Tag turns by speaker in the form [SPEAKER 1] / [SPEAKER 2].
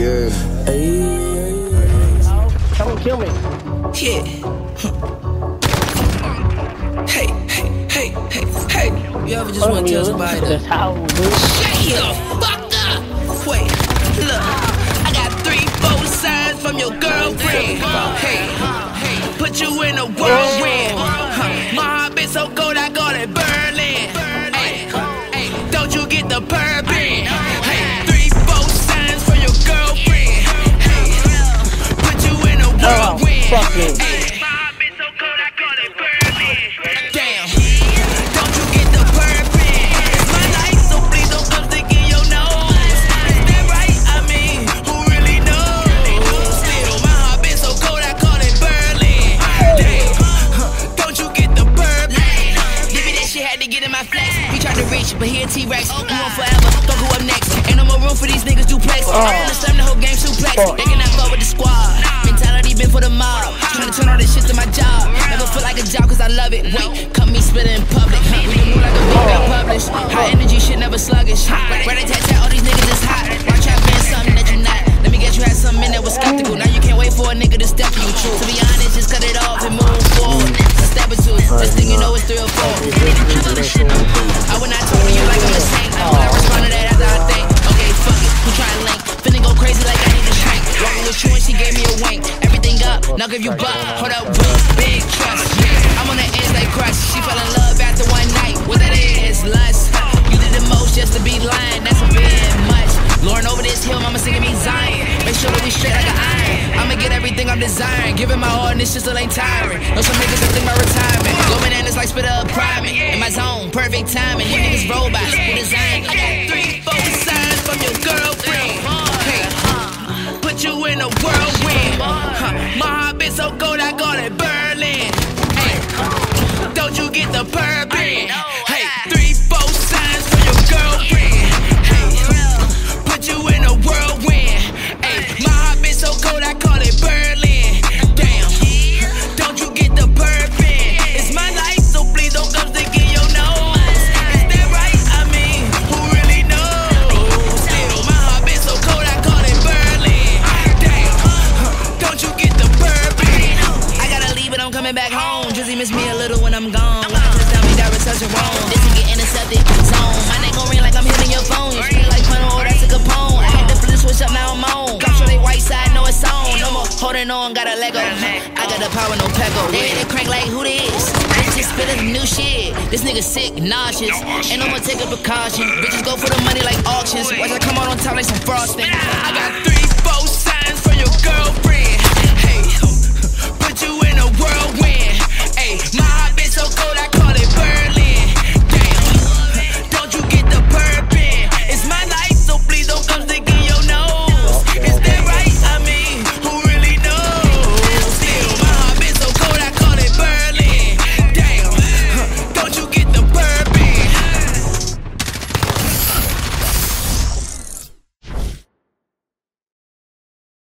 [SPEAKER 1] Yeah.
[SPEAKER 2] Don't kill me.
[SPEAKER 3] Yeah. Hey, hey, hey, hey, hey. You ever just want to tell somebody to shut the fuck up? Wait, look. I got 3, 4 signs from your girlfriend. Hey, put you in a whirlwind. My heart been so cold, I call it Berlin. Hey, don't you get the purpin'? Hey, 3, 4 signs from your girlfriend. Hey, put you in a whirlwind.
[SPEAKER 2] Fuck you.
[SPEAKER 3] But he a T-Rex, we want forever, fuck who up next. Ain't no more room for these niggas duplex. I'm in the slam, the whole game suplex. They cannot fuck with the squad. Mentality been for the mob. Tryna turn all this shit to my job. Never feel like a job cause I love it. Wait, cut me spittin' in public. We can move like a beat got published. High energy shit never sluggish. Rat-a-tat-tat, all these niggas is hot. Watch out being something that you not. Let me get you had something in that was skeptical. Now you can't wait for a nigga to step to you. To be honest, just cut it off and move forward. A step or two, next thing you know it's 3 or 4. I would not talk to you like I'm a saint. When I respond to that after I think, okay, fuck it, who try to link? Finna go crazy like I need to shrink. Walking with you and she gave me a wink. Everything up, now give you buck. Hold up, big trust. I'm on the edge like crush. She fell in love after one night. What that is, lust. You did the most just to be lying. That's a bit much. Lord over this hill, mama singing me Zion. Make sure that we straight like an iron. I'ma get everything I'm desiring. Giving my all and this shit still ain't tiring. Know some niggas that think my retirement. Go bananas like spit up priming. In my zone, perfect timing. You niggas robots, who design? I got 3, 4 signs from your girlfriend. Hey, put you in a whirlwind. My heart been so cold, I call it Berlin. Hey, don't you get the purpin'? Hey, 3, 4 signs from your girlfriend. Put you in a whirlwind. Ay, my heart been so cold, I call it Berlin. Damn, don't you get the purpin'? It's my life, so please don't come stick in your nose. Is that right? I mean, who really knows? Still, my heart been so cold, I call it Berlin. Damn, don't you get the purpin'? I gotta leave, but I'm coming back home. Drizzy miss me a little when I'm gone. When I touch down, me that reception wrong. This can get intercepted zone. My name gon' ring like I'm hitting your phone. You scream like Pano, or that's a Capone. I had to flip the switch up, now I'm on. Drop they white side, know it's on. No more holding on, got a Lego. I got the power, no Pecco. They crank like who this? Bitch just spittin' new shit. This nigga sick, nauseous. Ain't no more taking precaution. Bitches go for the money like auctions. Watch I come out on top like some frosting. I got